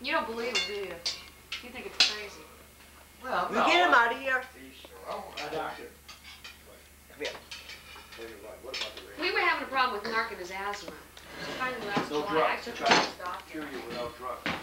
You don't believe him, do you? You think it's crazy. Well, We get him out of here. Doctor. Come here. We were having a problem with Mark and his asthma. Finally last No July, I drugs. took him to his doctor. Cure you without drugs.